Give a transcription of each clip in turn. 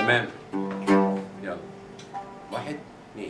تمام. يلا 1 2.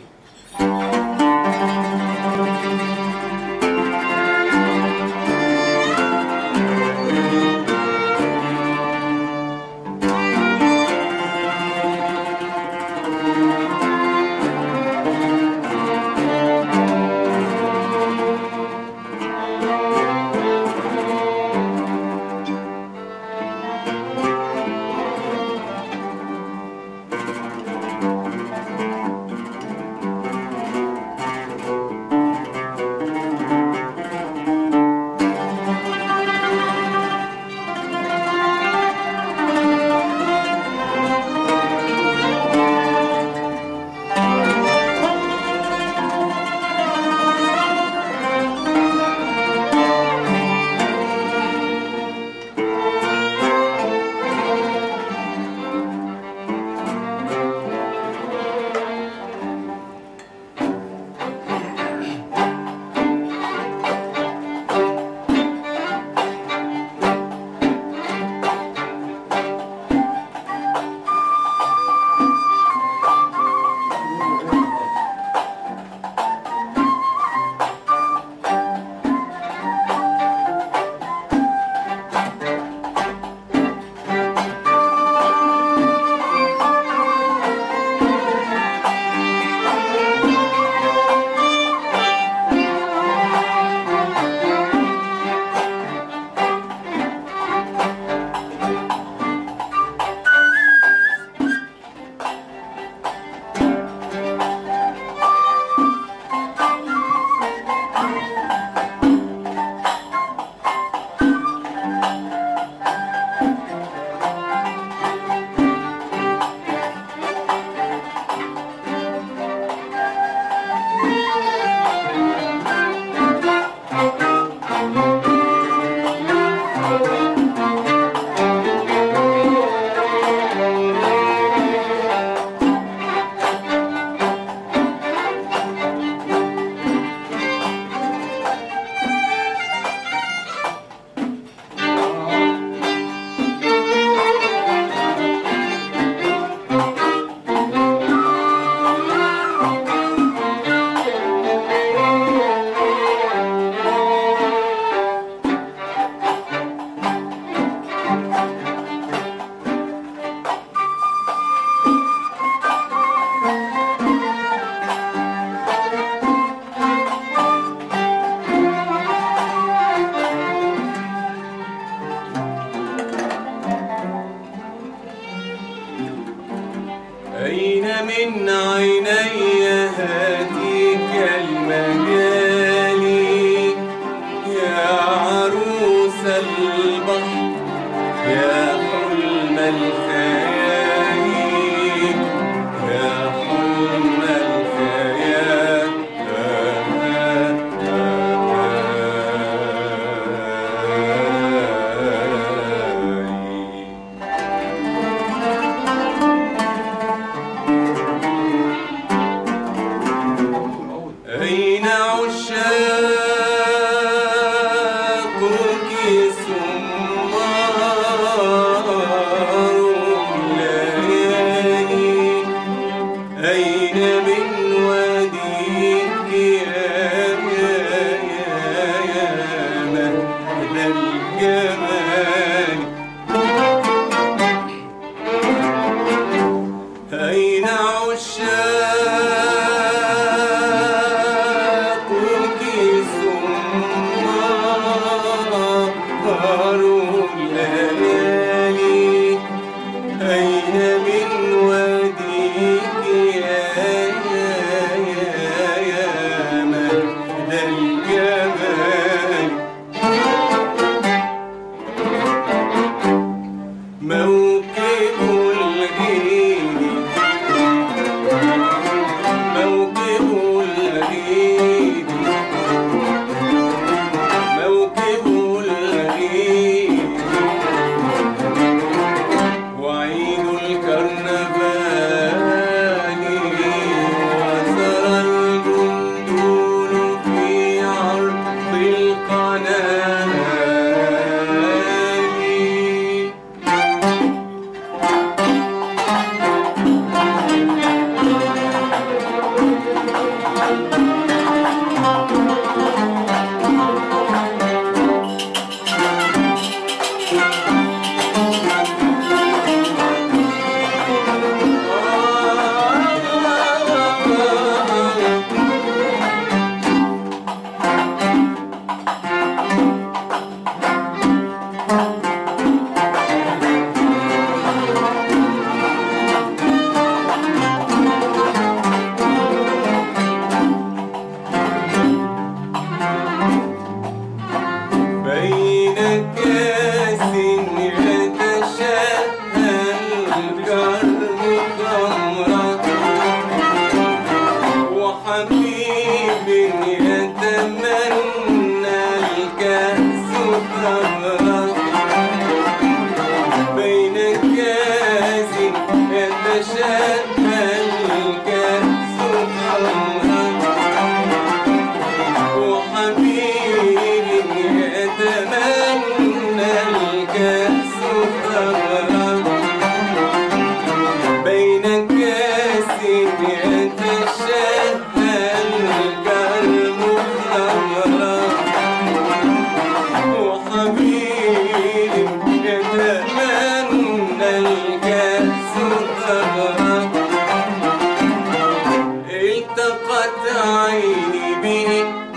أين من عيني هاتيك المجالي يا عروس البحر يا حلم الخيال يا حلم الخيال أين عشاقك سمار الليالي أين من وديك يا مهد الجمال أين عشاقك سمار الليالي أين من وديك يا مهد الجمال موكب الغيد موكب الغيد موكب الغيد وعيد الكرنفال وسرى الجندول في عرض القناه الكرم خمرة وحبيبي يتمنى الكأس خمرة بين كاس يتشبه الكأس خمرة وحبيبي يتمنى الكأس خمرة بين كاس يتشبه الكرم خمرة وحبيبي يتمنى الكأس خمرة التقت عيني به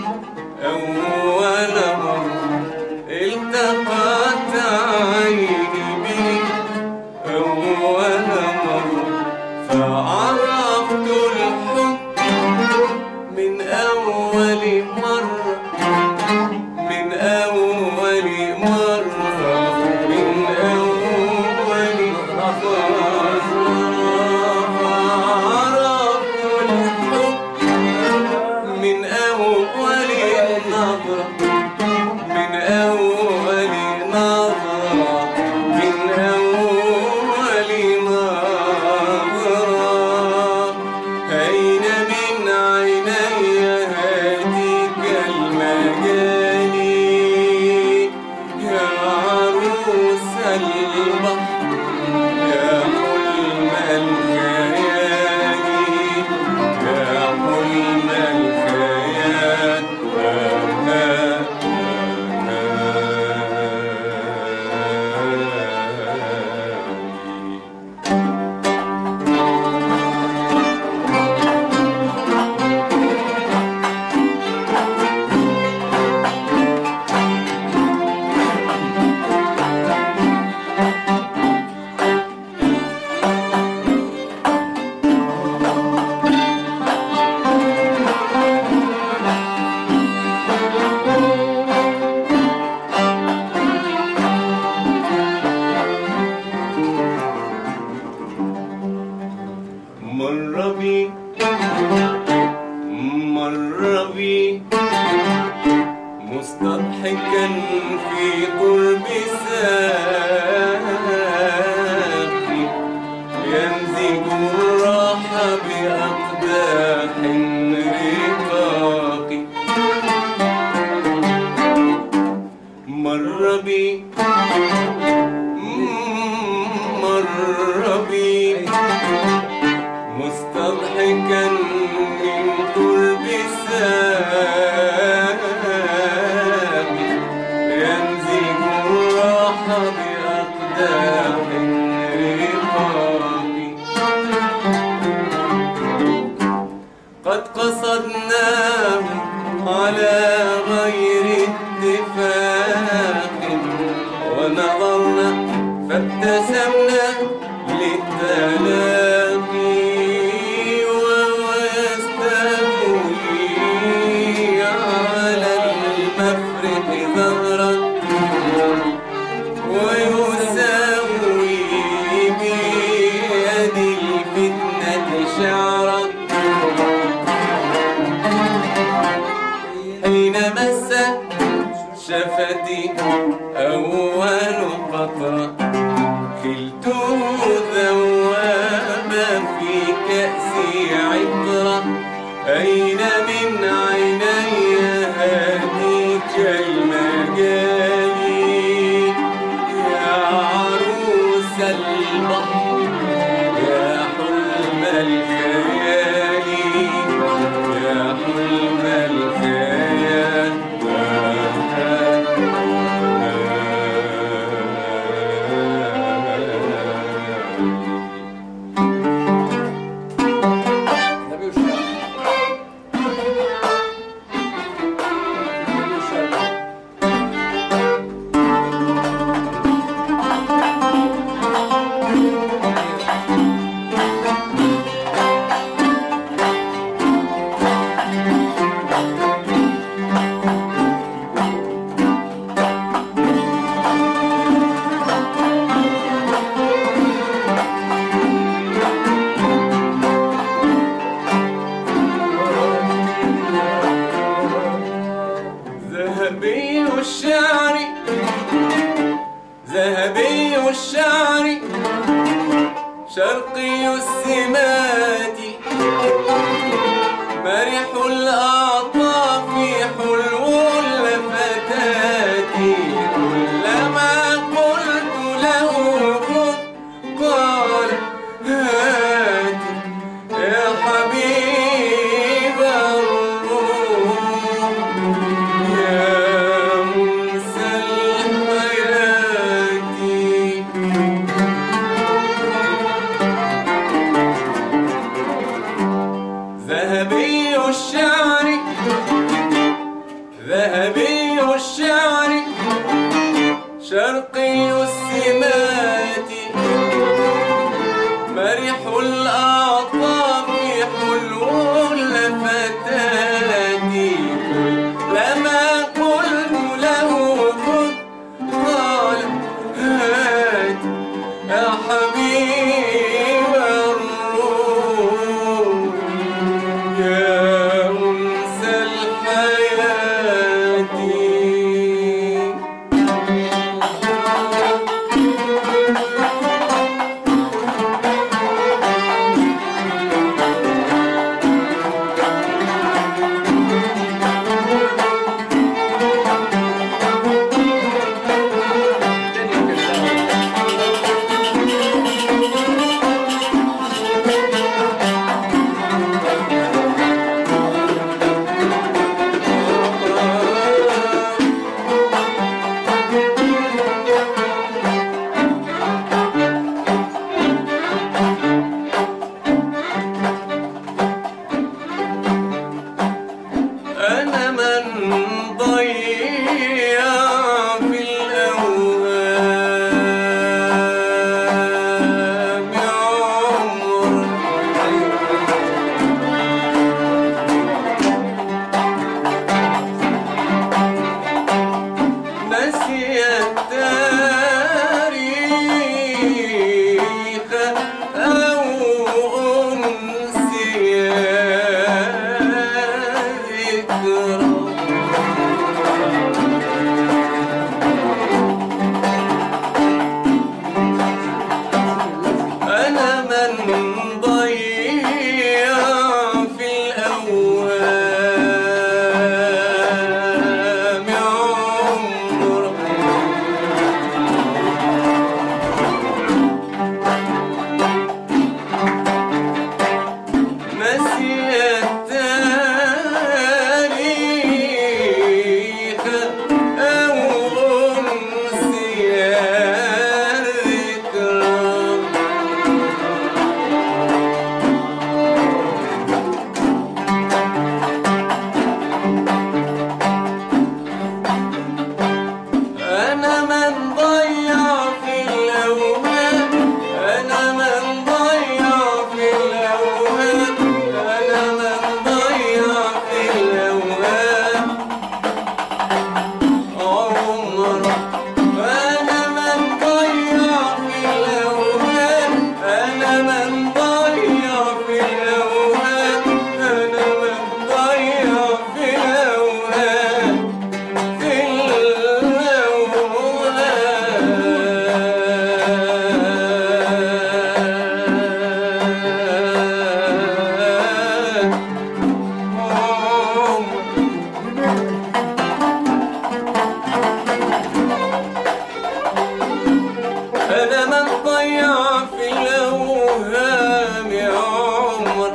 أول مرة التقت عيني به أول مرة فعرفت الحب من أول مرة من أول مرة من أول مرة فعرفت الحب من أول نظرة من أول نظرة من أول نظرة أين من عيني هاتيك المجاني يا عروس البحر يا حلم الخيال يا حلم الخيال مر بي مستضحكا في قرب ساقي يمزج الراح بأقداح رقاق مر بي مستضحكا من قرب ساقي يمزج الراح بأقداح رقاق قد قصدناه على غير اتفاق ونظرنا فابتسمنا للتلاقي وهو يستولي على المفرق ظهرا ويساوي بيد الفتنة شعرا حين مس شفتي أول قطرة خلته ذواب في كأسي عطرة أين من عيني هاتيك المجاني يا عروس البحر يا حلم الخيال يا حلم الخيال شرقي السمات مرح الأعطاف حلو اللفتات كلما قلت له خذ قال هات يا حبيب الروح يا منسى الحياة. ذهبي الشعر ذهبي الشعر شرقي السمات مرح الأعطاف حلو اللفتات كلما قلت له خذ قال هات يا حبيب الروح يا أنس الحياة. أنا من ضيع في الأوهام عمر نسي التاريخ أو أنسي أنا من ضيع في الأوهام عمر نسي التاريخ أو أنسي الذكرى. أنا من ضيع في الأوهام أنا من ضيع في الأوهام أنا من ضيع في الأوهام عمر أنا من ضيع في الأوهام أنا من ضيع في الأوهام أنا من ضيع في الأوهام في أنا من ضيع في الأوهام عمر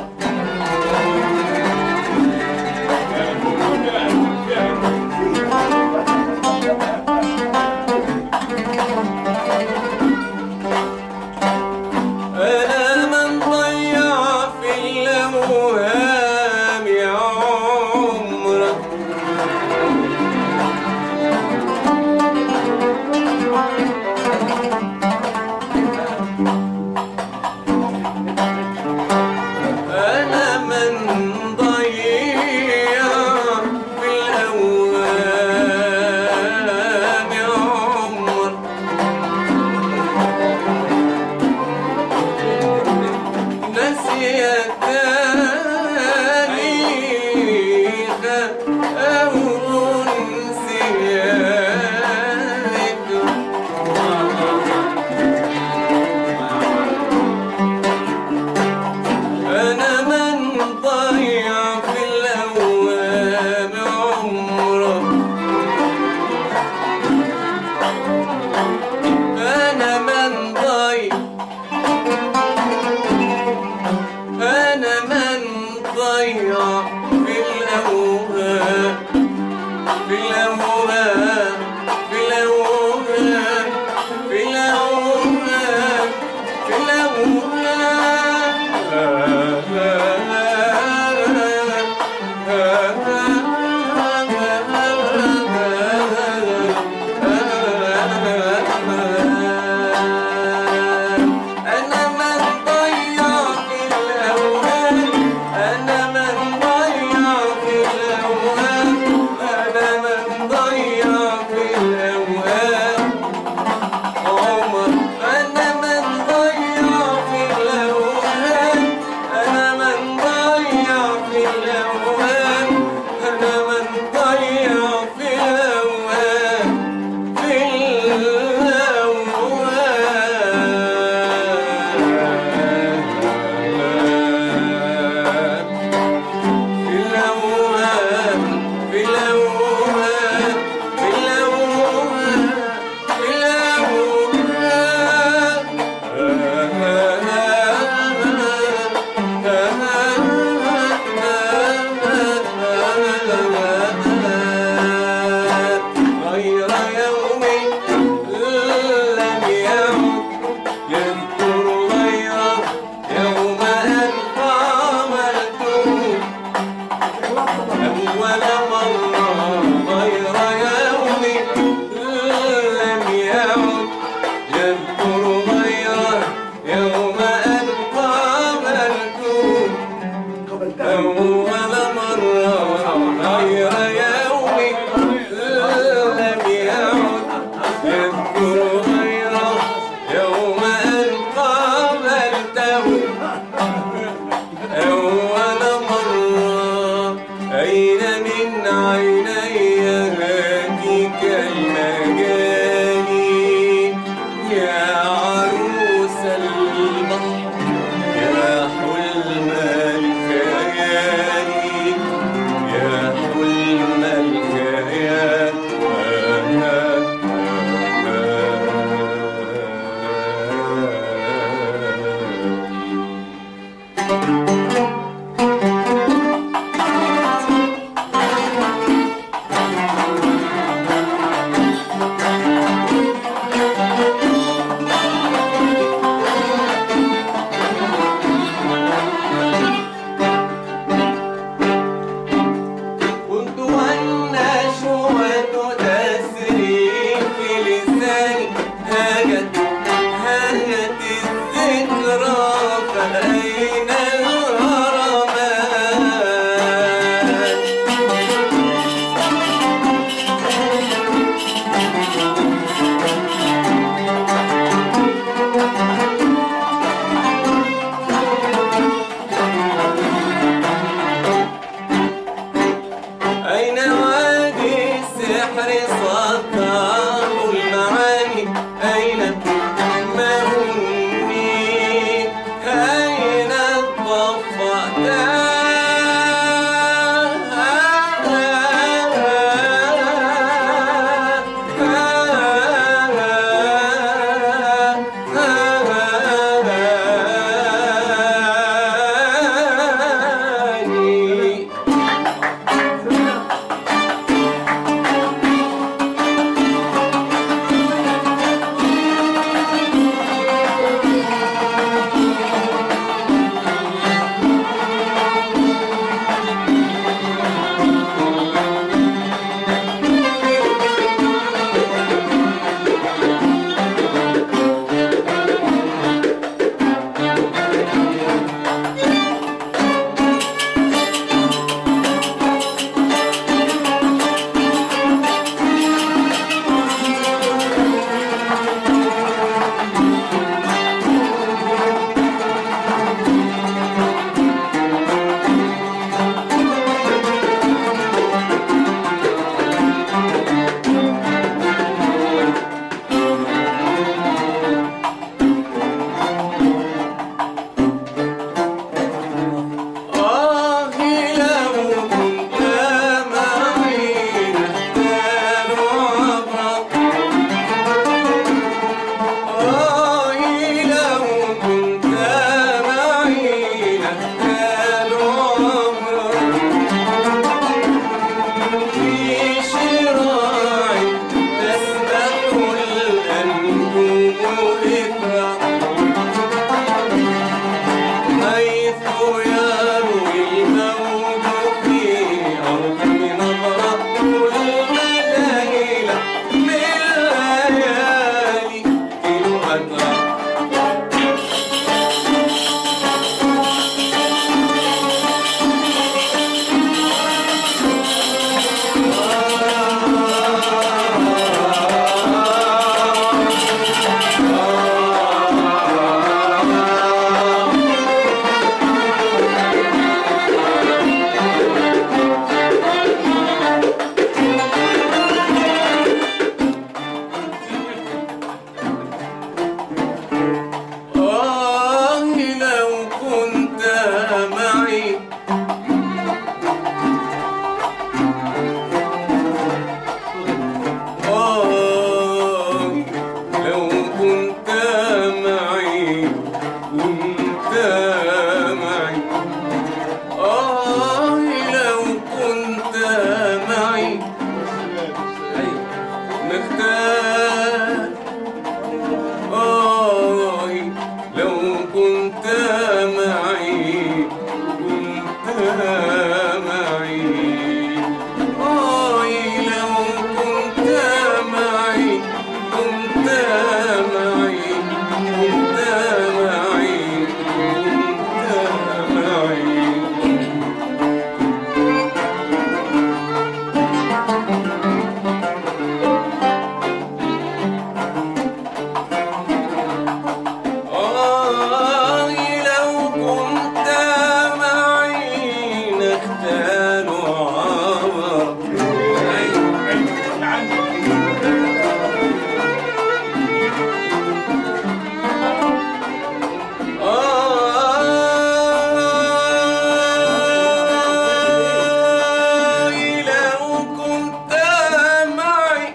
أنا من ضيع في الأوهام عمر أنا من ضيع في الأوهام عمر نسي التاريخ أو أنسي الذكر. ضيع في الأوهام في الأوهام في الأوهام في الأوهام في أنا من ضيع في الأوهام أنا من ضيع معي لو كنت معي نختار لو كنت معي كنت معي لو كنت معي كنت معي كنت معي كنت معي لو كنت معي نختال عبر لو كنت معي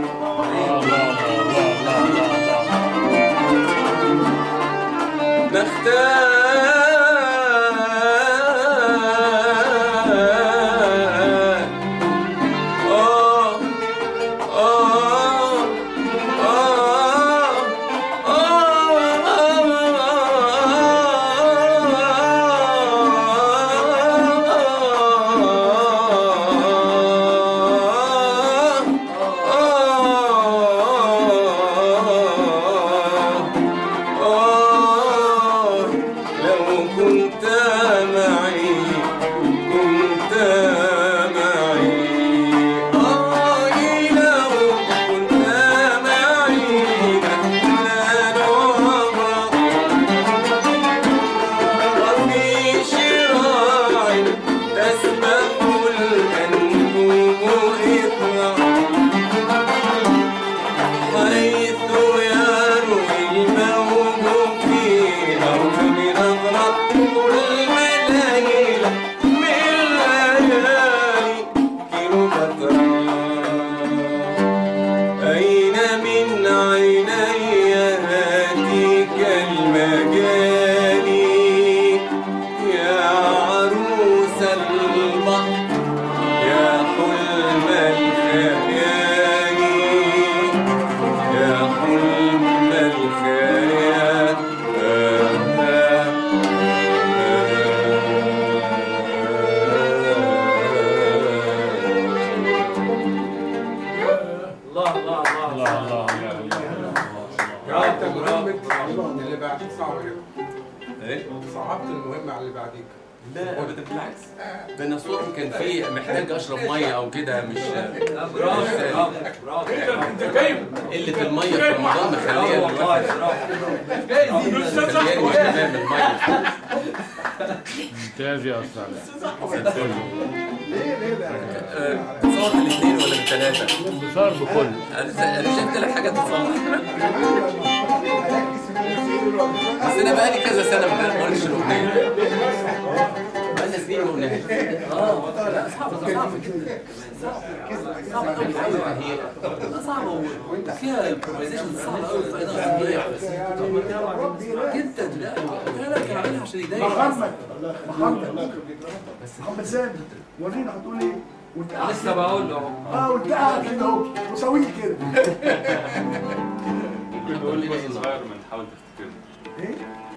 لو كنت معي كنت معي لو كنت معي نحن وفي شراع تسبح الأنجوم إطلع حيث يروي الموج في أرض نظرة كل ليلة من ليالي كيلوباترا أين من عيني هاتيك المجاني يا عروس البحر يا حلم الخيال يا حلم الخيال الله الله الله الله انت مهمة اللي بعديك صعبة جدا. ايه؟ صعبت المهمة على اللي بعديك. لا ابدا بالعكس، ده انا صوتي كان فيه محتاج اشرب ميه او كده، مش برافو برافو انت كيف؟ قله الميه في رمضان مخليه والله مخلياني مش تمام الميه. ممتاز يا استاذ. صوت الاثنين ولا الثلاثه؟ صار بكل. انا شفت لك حاجه تصلح، بس انا بقالي كذا سنه ما قلتش الاغنيه، بقالنا سنين ما قلناهاش. لا صعبة جدا، صعبة قوي هي صعبة وفيها امبروفيزيشن صعبة قوي في ايضا جدا. لا كان عاملها عشان يضايق محمد سامي ورينا هتقول ايه وانت قاعد لسه بقول له وانت قاعد كده اهو وسويه كده ممكن نقول لي صغير من حاول تفتكر ايه